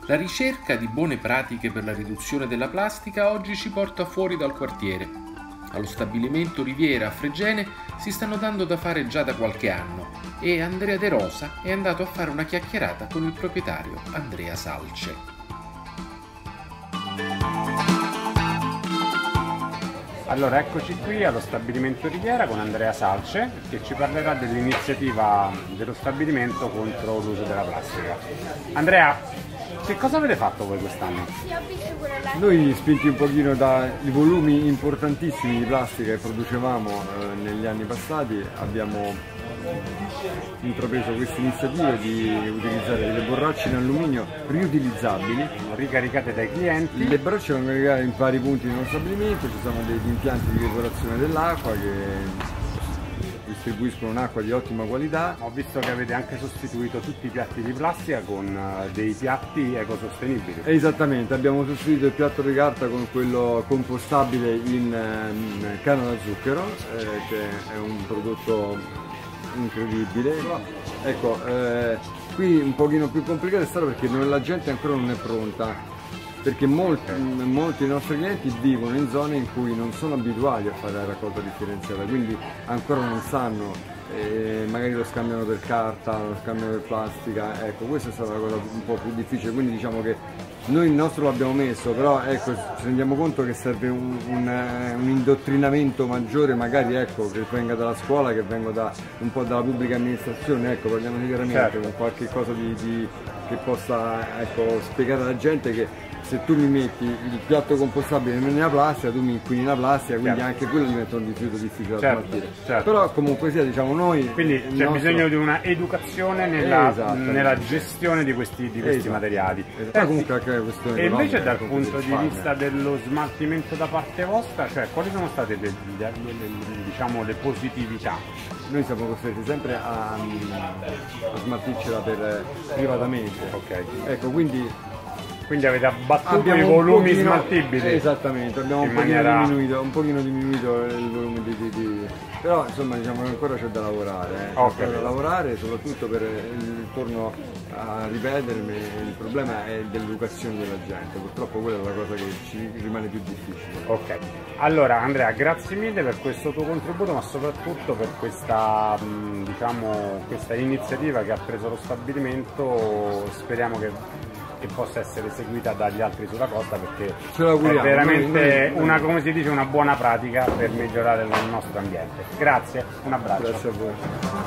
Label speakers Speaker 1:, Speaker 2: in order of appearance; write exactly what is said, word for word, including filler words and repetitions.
Speaker 1: La ricerca di buone pratiche per la riduzione della plastica oggi ci porta fuori dal quartiere. Allo stabilimento Riviera a Fregene si stanno dando da fare già da qualche anno e Andrea De Rosa è andato a fare una chiacchierata con il proprietario Andrea Salce.
Speaker 2: Allora, eccoci qui allo stabilimento Riviera con Andrea Salce che ci parlerà dell'iniziativa dello stabilimento contro l'uso della plastica. Andrea, che cosa avete fatto voi quest'anno?
Speaker 3: Sì, ho visto quella là.
Speaker 4: Noi, spinti un pochino dai volumi importantissimi di plastica che producevamo eh, negli anni passati, abbiamo intrapreso questa iniziativa di utilizzare delle borracce in alluminio riutilizzabili,
Speaker 2: ricaricate dai clienti.
Speaker 4: Le borracce vengono caricate in vari punti del nostro stabilimento, ci sono degli impianti di evaporazione dell'acqua che distribuiscono un'acqua di ottima qualità.
Speaker 2: Ho visto che avete anche sostituito tutti i piatti di plastica con dei piatti ecosostenibili.
Speaker 4: Esattamente, abbiamo sostituito il piatto di carta con quello compostabile in, in canna da zucchero, eh, che è un prodotto incredibile. Ecco, eh, qui un pochino più complicato è stato perché la gente ancora non è pronta, perché molti, molti dei nostri clienti vivono in zone in cui non sono abituati a fare la raccolta differenziata, quindi ancora non sanno, eh, magari lo scambiano per carta, lo scambiano per plastica. Ecco, questa è stata la cosa un po' più difficile, quindi diciamo che noi il nostro l'abbiamo messo, però ecco, ci rendiamo conto che serve un, un, un indottrinamento maggiore, magari ecco, che venga dalla scuola, che venga da, un po' dalla pubblica amministrazione, ecco, parliamo chiaramente, certo, con qualche cosa di, di, che possa, ecco, spiegare alla gente che se tu mi metti il piatto compostabile nella plastica, tu mi inquini la plastica, quindi certo, anche quello diventa un rifiuto difficile da
Speaker 2: certo,
Speaker 4: smaltire.
Speaker 2: certo.
Speaker 4: Però comunque sia, diciamo, noi...
Speaker 2: Quindi c'è nostro... bisogno di una educazione nella, esatto, nella gestione di questi, di questi esatto, materiali.
Speaker 4: Esatto. Eh, comunque anche
Speaker 2: e invece dal punto di vista dello smaltimento da parte vostra, cioè quali sono state le, le, le, diciamo, le positività?
Speaker 4: Noi siamo costretti sempre a, a smaltircela per, privatamente.
Speaker 2: Okay.
Speaker 4: Ecco, quindi...
Speaker 2: Quindi avete abbattuto i volumi pochino, smaltibili?
Speaker 4: Esattamente, abbiamo un, maniera... pochino diminuito, un pochino diminuito il volume di... di, di... Però insomma diciamo che ancora c'è da lavorare, eh.
Speaker 2: Okay.
Speaker 4: C'è da lavorare soprattutto per il torno a ripetermi, il problema è dell'educazione della gente, purtroppo quella è la cosa che ci rimane più difficile.
Speaker 2: Ok, allora Andrea, grazie mille per questo tuo contributo, ma soprattutto per questa, diciamo, questa iniziativa che ha preso lo stabilimento. Speriamo che che possa essere seguita dagli altri sulla costa, perché è veramente noi, noi, una, come si dice, una buona pratica per migliorare il nostro ambiente. Grazie, un abbraccio.
Speaker 4: Grazie a voi.